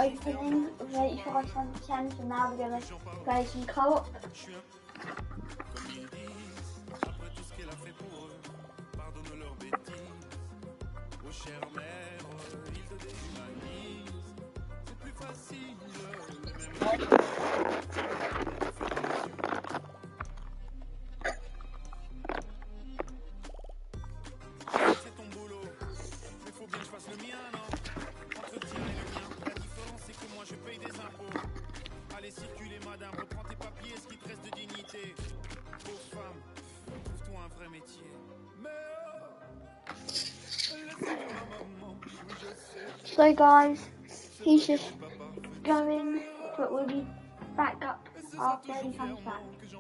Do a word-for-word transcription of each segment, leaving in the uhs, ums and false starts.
opening of eighty-five times ten, so now we're going to play some co-op. So guys, he's just going, but we'll be back up after he comes back.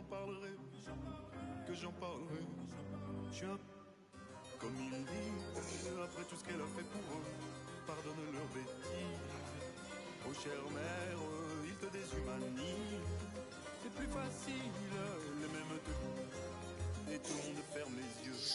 Comme ils disent, après tout ce qu'elle a fait pour eux, pardonne leurs bêtises. Oh chère mère, ils te déshumanisent. C'est plus facile, les mêmes te et tout le monde ferme les yeux.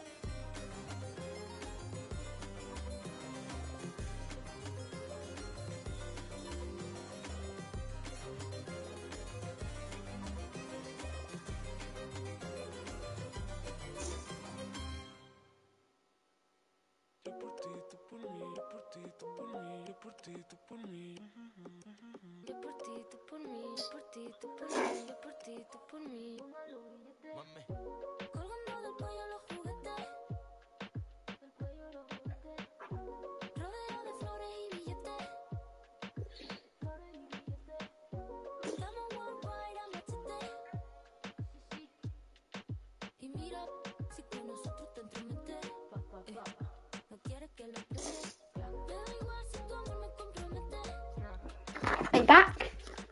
I'm back.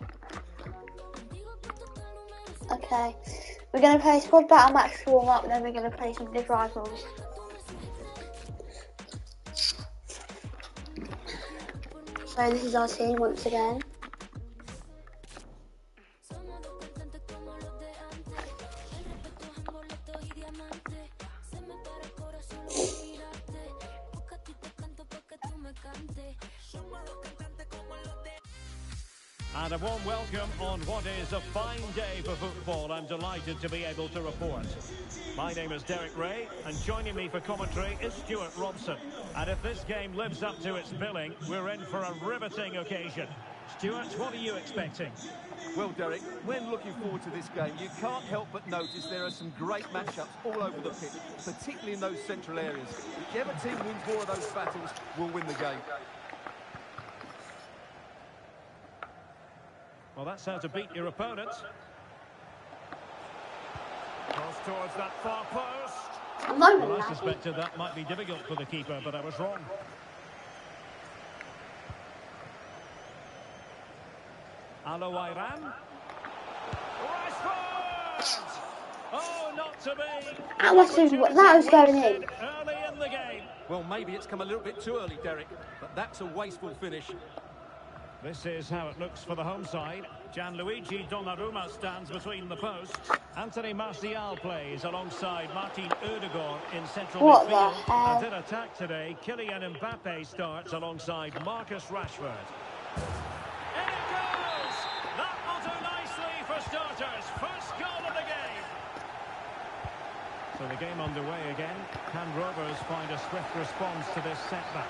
Okay, we're going to play a squad battle match to warm up, and then we're going to play some big rivals. So this is our team once again. And a warm welcome on what is a fine day for football. I'm delighted to be able to report. My name is Derek Ray, and joining me for commentary is Stuart Robson. And if this game lives up to its billing, we're in for a riveting occasion. Stuart, what are you expecting? Well, Derek, when looking forward to this game, you can't help but notice there are some great matchups all over the pitch, particularly in those central areas. Whichever team wins more of those battles will win the game. Well, that's how to beat your opponent. Cross towards that far post. Well, I suspected that might be difficult for the keeper, but I was wrong. Alowairan. Rashford! Oh, not to be. That was, that was going in. Early in the game. Well, maybe it's come a little bit too early, Derek, but that's a wasteful finish. This is how it looks for the home side. Gianluigi Donnarumma stands between the posts. Anthony Martial plays alongside Martin Odegaard in central what midfield. And in attack today, Kylian Mbappe starts alongside Marcus Rashford. In it goes! That will do nicely for starters. First goal of the game. So the game underway again. Can Rovers find a swift response to this setback?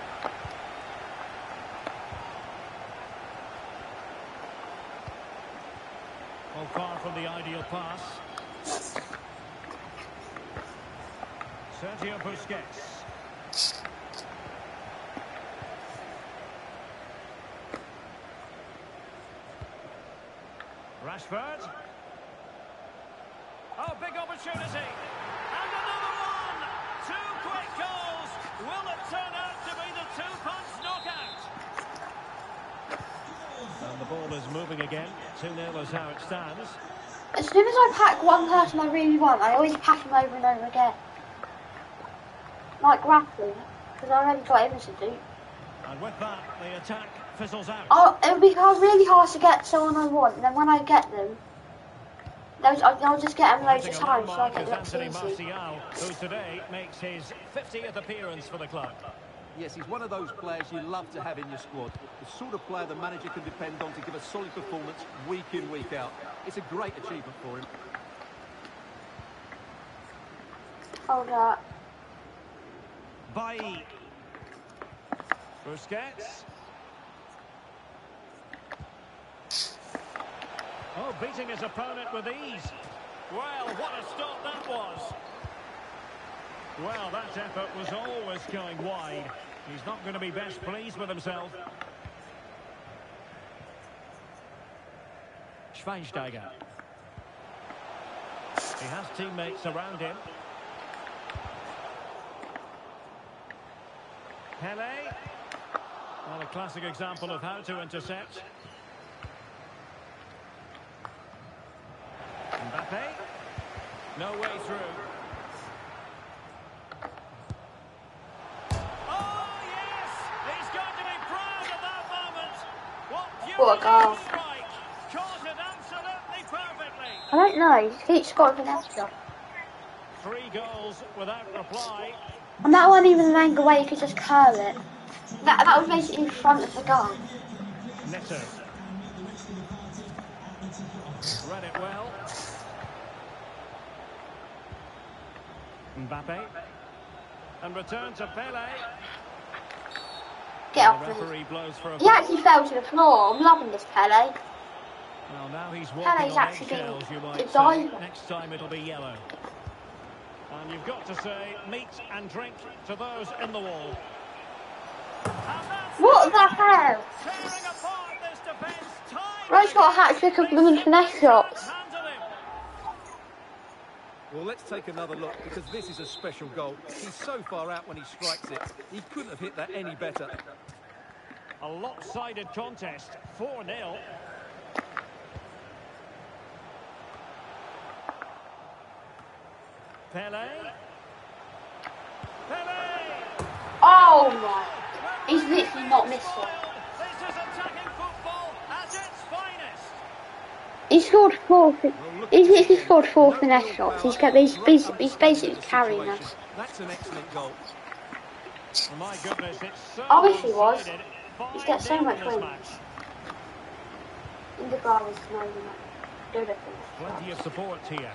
Well, far from the ideal pass. Sergio Busquets. Rashford. Oh, big opportunity. And another one. Two quick goals. Will it turn out to be the two-punch knockout? And the ball is moving again. two nil is how it stands. As soon as I pack one person I really want, I always pack him over and over again. Like grappling, because I already got him to do. And with that, the attack fizzles out. Oh, it'll become really hard to get someone I want, and then when I get them, those, I'll just get them loads of times so I get the Anthony opportunity. Martial, who today makes his fiftieth appearance for the club. Yes, he's one of those players you love to have in your squad. The sort of player the manager can depend on to give a solid performance week in, week out. It's a great achievement for him. Hold up. Bailly. Busquets. Oh, beating his opponent with ease. Well, what a stop that was. Well, that effort was always going wide. He's not going to be best pleased with himself. Schweinsteiger. He has teammates around him. Pele. Well, a classic example of how to intercept. Mbappe. No way through. Oh, yes! He's going to be proud of that moment. What What a goal. beautiful strike. Caught it absolutely perfectly. I don't know, he just keeps scoring for Leicester. Three goals without reply. And that one even an angle where you could just curl it. That, that was basically in front of the goal. Neto. Read it well. Mbappe. And return to Pele. Get off The me. referee blows for a He actually fell to the floor. I'm loving this Pele. Well, now he's walking Pele's on actually eggshells, you been might a say. diver. Next time it'll be yellow. And you've got to say meat and drink to those in the wall. And that's What the hell? tearing apart this defence. Time Roy's got a hat trick of blooming finesse shots. handle him. Well, let's take another look, because this is a special goal. He's so far out when he strikes it. He couldn't have hit that any better. A lopsided contest, four nil. Pele. Pele! Oh my. He's literally not missed it. This is attacking football at its finest. He scored four. He's literally scored four finesse shots. He's, got, he's, he's, he's basically carrying us. That's an excellent goal. Oh my goodness, it's so I wish he was. one-sided. He's got so five nil much in this wins. match. Indegar is not even good at Plenty this. of support here.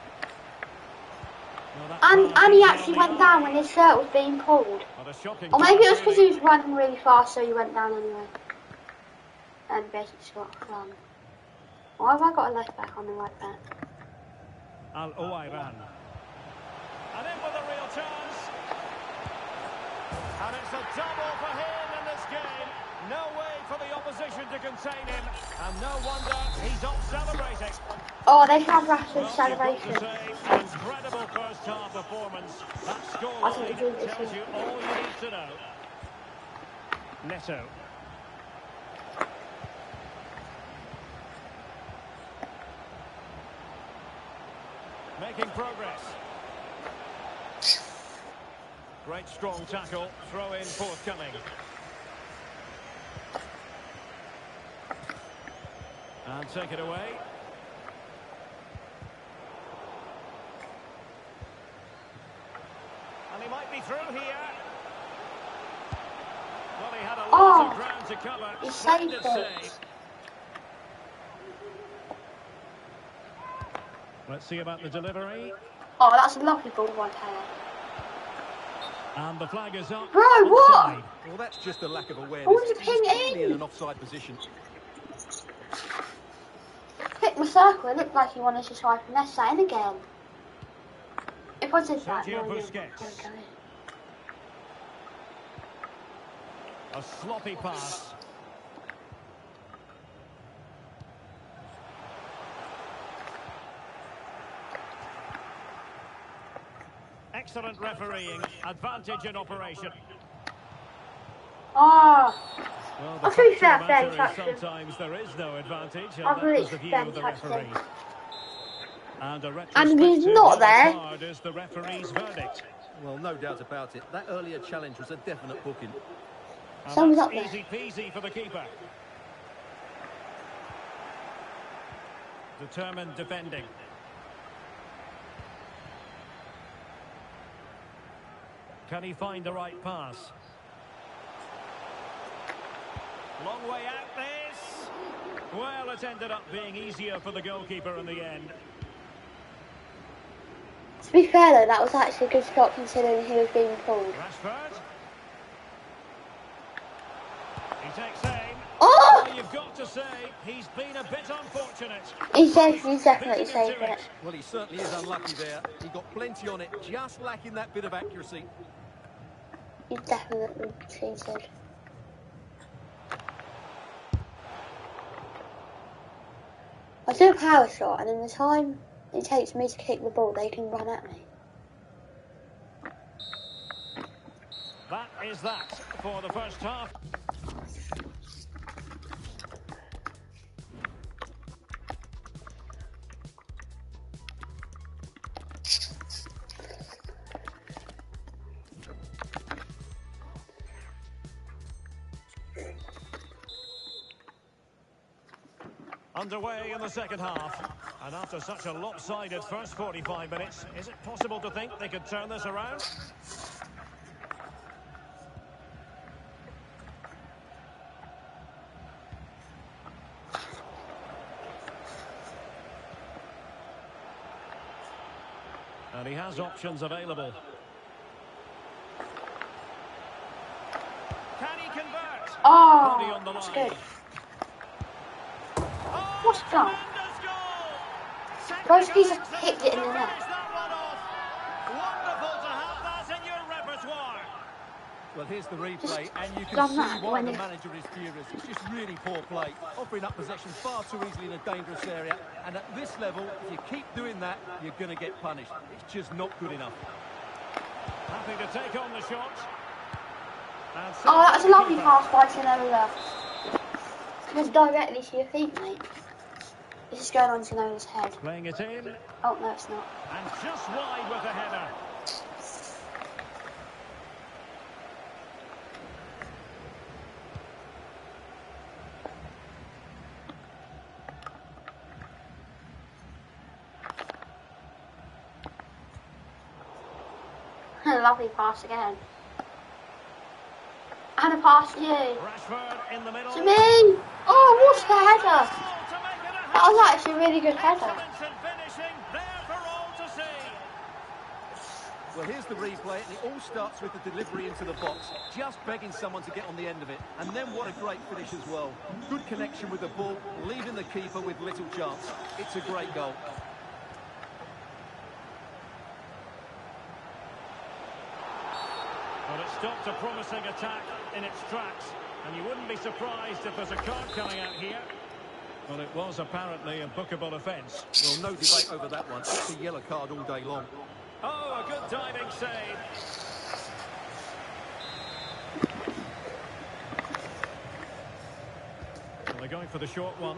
Well, that And, pass and he is actually on the went down line. when his shirt was being pulled. What a shocking Or maybe it was pass, because he was running really fast, so he went down anyway. And basically got run. Why have I got a left back on the right back? Al Owairan. And in with a real chance. And it's a double for him in this game. No way for the opposition to contain him. And no wonder he's off celebrating. Oh, they have Rashford's Well, celebration. you've got to say, an incredible first half performance. That I think scoreline it is. tells you all you need to know. Neto. Making progress. Great strong tackle. Throw in forthcoming. And take it away. And he might be through here. Well, he had a lot Oh, of ground to cover. he saved Splendid it. save. Let's see about the delivery. Oh, that's a lovely ball right here. And the flag is up. Bro, what? Offside. Well, that's just a lack of awareness. I wanted to He's ping it clearly in. in an offside position. Hit my circle, it looked like he wanted to try finesse that in again. If I did that, Sergio no, no, Busquets. no, no. A sloppy pass. Excellent refereeing. Advantage in operation. Oh, Well, I the think fact of the fair matter play is touched him. sometimes there is no advantage, and I that believe was the view Ben of the touched him. referee. And a And he's retrospective not red there. card is the referee's verdict. Well, no doubt about it. That earlier challenge was a definite booking. And Someone's that's up there. easy peasy for the keeper. Determined defending. Can he find the right pass? Long way out this. Well, it ended up being easier for the goalkeeper in the end. To be fair though, that was actually a good shot considering he was being pulled. Rashford. He takes aim. Oh! Well, you've got to say, he's been a bit unfortunate. He's, he's definitely saved it. Well, he certainly is unlucky there. He got plenty on it, just lacking that bit of accuracy. He's definitely cheated. I do a power shot, and in the time it takes me to kick the ball, they can run at me. That is that for the first half. Underway in the second half, and after such a lopsided first forty-five minutes, is it possible to think they could turn this around? And he has options available. Can he convert? Oh, Body on the that's line. good. What's that? Broski's just kicked it in the net. Wonderful to have that in your repertoire. Well, here's the replay, and you can done see that why when the he- manager is furious. It's just really poor play, offering up possession far too easily in a dangerous area. And at this level, if you keep doing that, you're going to get punished. It's just not good enough. Happy to take on the shot. And Oh, that was a lovely keeper. pass by Tinola. It was directly to your feet, mate. This is going on Tinola's head. Playing it in, Oh, no, it's not. and just wide with a header. Lovely pass again. And a pass to you. Rashford in the middle. To me! Oh, what a header! To make it a That was actually a really good header. excellence in finishing, there for all to see. Well, here's the replay, and it all starts with the delivery into the box. Just begging someone to get on the end of it. And then what a great finish as well. Good connection with the ball, leaving the keeper with little chance. It's a great goal. Well, it stopped a promising attack in its tracks, and you wouldn't be surprised if there's a card coming out here. Well, it was apparently a bookable offence. Well, no debate over that one. It's a yellow card all day long. Oh, a good diving save. Well, they're going for the short one.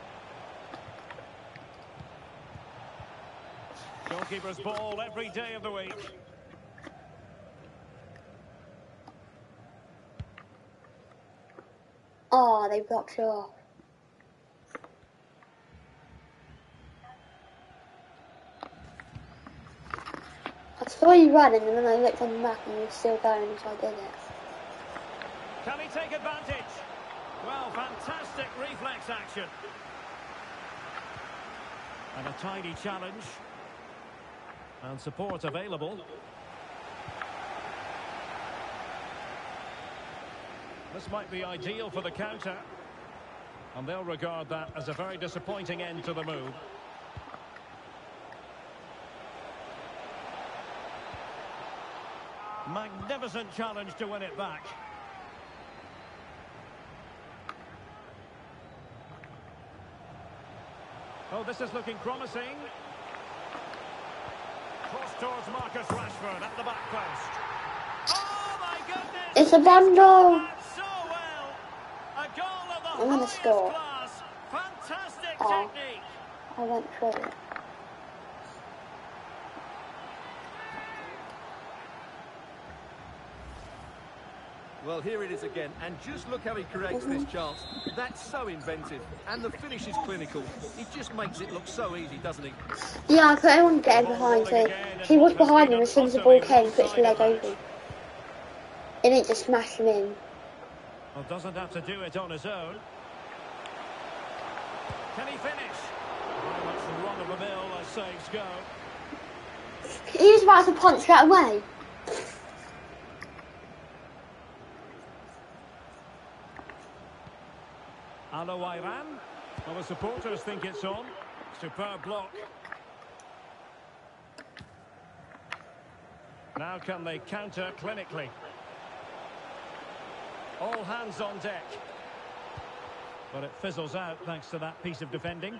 Goalkeeper's ball every day of the week. Oh, they blocked it off. I saw you running and then I looked on the map and you were still going, so I did it. Can he take advantage? Well, fantastic reflex action. And a tidy challenge. And support available. This might be ideal for the counter. And they'll regard that as a very disappointing end to the move. Magnificent challenge to win it back. Oh, this is looking promising. Cross towards Marcus Rashford at the back post. Oh my goodness! It's a bundle! So well. A goal of the I'm gonna highest score. class. Fantastic Oh. technique. I went through it. Well, here it is again, and just look how he creates this chance. That's so inventive, and the finish is clinical. He just makes it look so easy, doesn't he? Yeah, I put everyone getting behind, so he was behind him as soon as the ball came, put his leg over him. It didn't just smash him in. Well, doesn't have to do it on his own. Can he finish? Very much run of the mill as saves go. He was about to punch that away. Alawairan. Well, the supporters think it's on. Superb block. Now can they counter clinically? All hands on deck. But it fizzles out thanks to that piece of defending.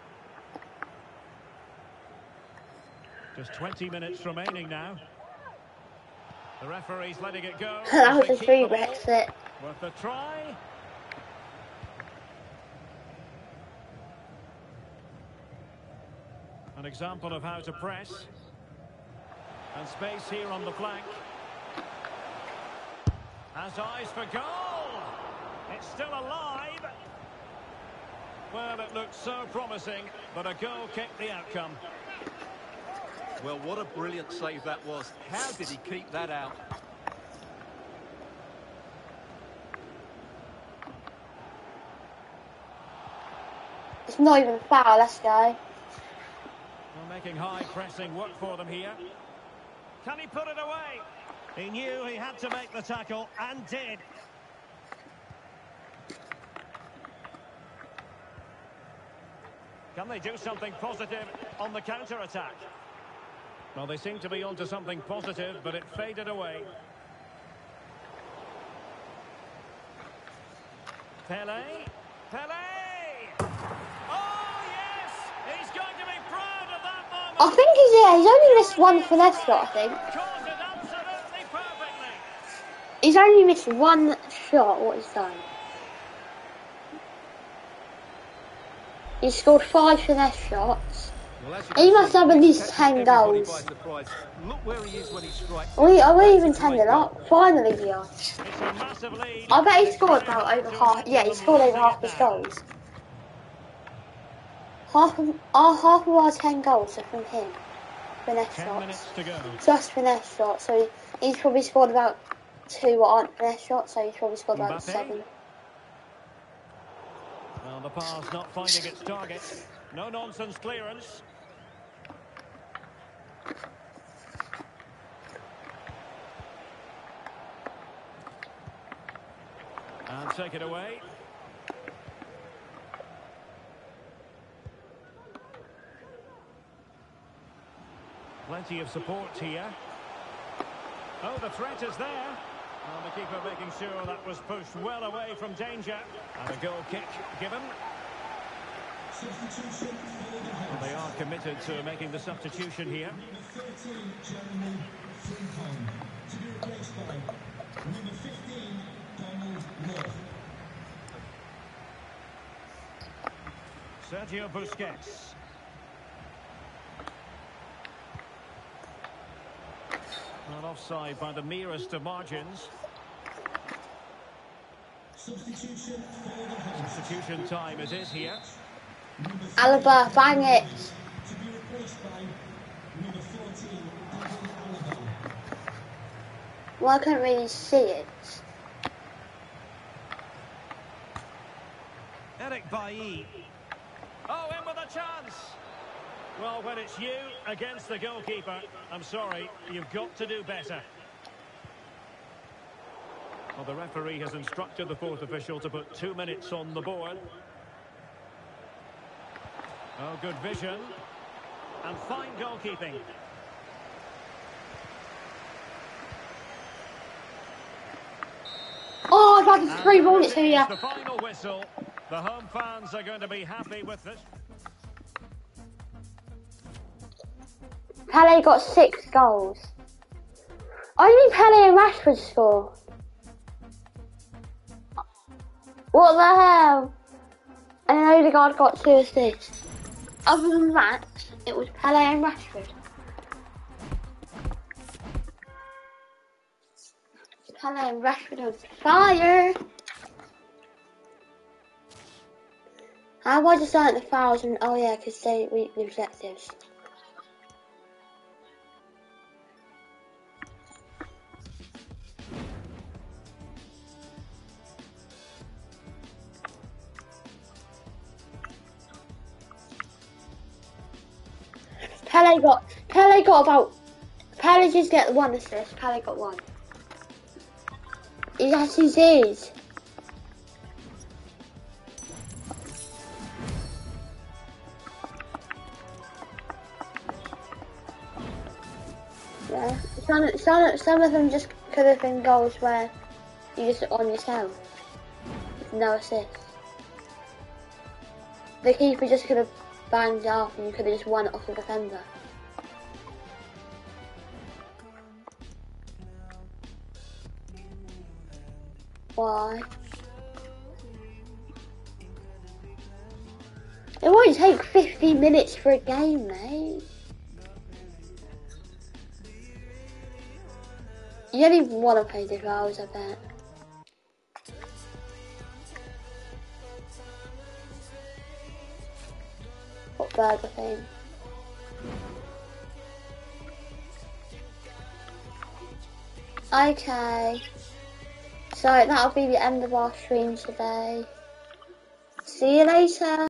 Just twenty minutes remaining now. The referee's letting it go. That was a free Brexit. Worth a try. An example of how to press. And space here on the flank. Has eyes for goal. It's still alive. Well, it looked so promising, but a goal kicked the outcome. Well, what a brilliant save that was. How did he keep that out? It's not even a foul, let's go. Well, making high pressing work for them here. Can he put it away? He knew he had to make the tackle, and did. Can they do something positive on the counter-attack? Well, they seem to be onto something positive, but it faded away. Pele. Pele! Oh, yes! He's going to be proud of that moment! I think he's, yeah, he's only missed one finesse shot, I think. Caught it absolutely perfectly! He's only missed one shot, what he's done. He scored five finesse shots. Well, He must have at least ten goals. Look where he is when he strikes. We are we even ten it up? Finally we are. It's a massive lead. I bet he scored about over half. Yeah, he scored over half his goals. Half of our half of our ten goals are from him. Finesse Ten shots. minutes to go. Just finesse shots. So he, he's probably scored about two what aren't finesse shots. So he's probably scored about Mbappe. seven. Well, the pass not finding its target. No nonsense clearance. And take it away. Plenty of support here. Oh, the threat is there. And the keeper making sure that was pushed well away from danger. And a goal kick given. Well, they are committed to making the substitution here. Sergio Busquets. Not offside by the merest of margins. Substitution time it is here. Alaba, bang it. Well, I couldn't really see it. Eric Bailly. Oh, in with a chance. Well, when it's you against the goalkeeper, I'm sorry, you've got to do better. Well, the referee has instructed the fourth official to put two minutes on the board. Oh, good vision. And fine goalkeeping. Oh, I'd like to three bullets here. The final whistle. The home fans are going to be happy with this. Pele got six goals. Only Pele and Rashford score. What the hell? And then Odegaard got two assists. Other than that, it was Pele and Rashford. Pele and Rashford on fire. How about just like the fouls and oh yeah, because they reap the objectives. Pele got Pele got about Pele just get one assist. Pele got one. Yes, he did. Yeah, some some some of them just could have been goals where you just on yourself with no assist. The keeper just could have banged off and you could have just won it off the defender. Why? It won't take fifty minutes for a game, mate. You don't even want to play this hours, I bet. What burger thing? Okay. So that'll be the end of our stream today. See you later.